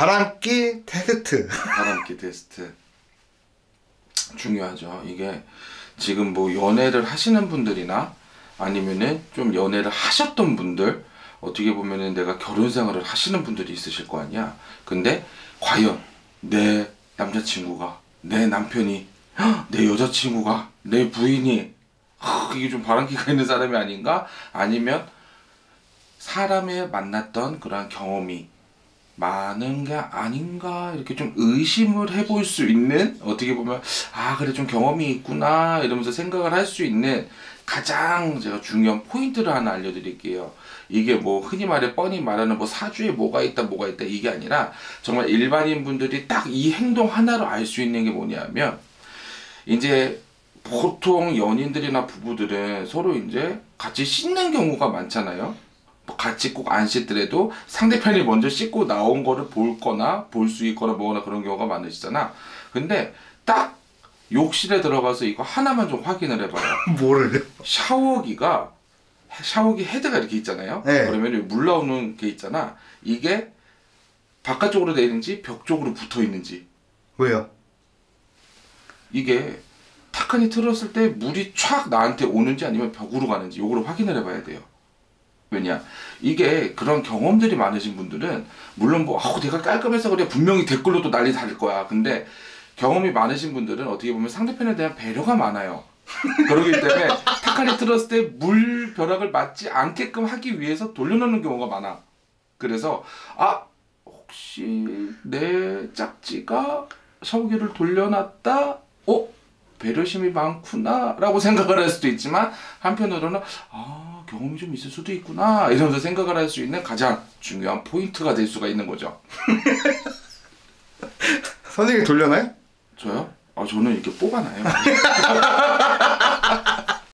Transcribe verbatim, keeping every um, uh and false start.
바람기 테스트. 바람기 테스트 중요하죠. 이게 지금 뭐 연애를 하시는 분들이나 아니면은 좀 연애를 하셨던 분들, 어떻게 보면은 내가 결혼 생활을 하시는 분들이 있으실 거 아니야. 근데 과연 내 남자친구가, 내 남편이, 내 여자친구가, 내 부인이 이게 좀 바람기가 있는 사람이 아닌가? 아니면 사람을 만났던 그런 경험이 많은 게 아닌가? 이렇게 좀 의심을 해볼 수 있는, 어떻게 보면 아 그래 좀 경험이 있구나 이러면서 생각을 할 수 있는 가장 제가 중요한 포인트를 하나 알려드릴게요. 이게 뭐 흔히 말해 뻔히 말하는 뭐 사주에 뭐가 있다 뭐가 있다 이게 아니라 정말 일반인 분들이 딱 이 행동 하나로 알 수 있는 게 뭐냐면, 이제 보통 연인들이나 부부들은 서로 이제 같이 씻는 경우가 많잖아요. 뭐 같이 꼭 안 씻더라도 상대편이 먼저 씻고 나온 거를 볼 거나 볼 수 있거나 뭐거나 그런 경우가 많으시잖아. 근데 딱 욕실에 들어가서 이거 하나만 좀 확인을 해봐요. 뭐를요? 샤워기가, 샤워기 헤드가 이렇게 있잖아요. 네. 그러면 물 나오는 게 있잖아. 이게 바깥쪽으로 돼 있는지 벽 쪽으로 붙어 있는지. 왜요? 이게 탁하니 틀었을 때 물이 촥 나한테 오는지 아니면 벽으로 가는지 요거를 확인을 해봐야 돼요. 왜냐, 이게 그런 경험들이 많으신 분들은 물론 뭐 아우 내가 깔끔해서 그래 분명히 댓글로도 난리 다를 거야. 근데 경험이 많으신 분들은 어떻게 보면 상대편에 대한 배려가 많아요. 그렇기 때문에 탁하니 틀었을 때 물 벼락을 맞지 않게끔 하기 위해서 돌려놓는 경우가 많아. 그래서 아 혹시 내 짝지가 샤워기를 돌려놨다? 어? 배려심이 많구나 라고 생각을 할 수도 있지만, 한편으로는 아 경험이 좀 있을 수도 있구나 이러면서 생각을 할 수 있는 가장 중요한 포인트가 될 수가 있는 거죠. 선생님이 돌려나요? 저요? 아 저는 이렇게 뽑아놔요.